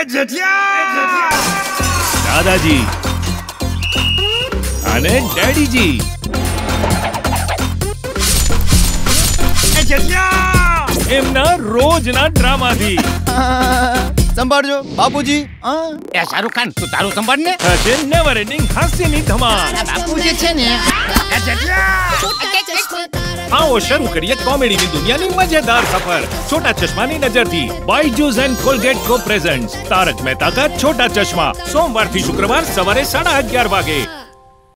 દાદાજી અને ડેડીજી એમના રોજના ડ્રામાથી સંભાળજો બાપુજી. એ શાહરુખ ખાન તું તારું સંભાળ ને. થશે નેવર એન્ડિંગ હાસ્યની ધમાલ. બાપુજી છે ને. આવો શરૂ કરીએ કોમેડીની દુનિયાની મજેદાર સફર છોટા ચશ્માની નજરથી. Byju's and Colgate co presents Taarak Mehta Ka Chhota ચશ્મા. સોમવાર થી શુક્રવાર સવારે 11:30 વાગે.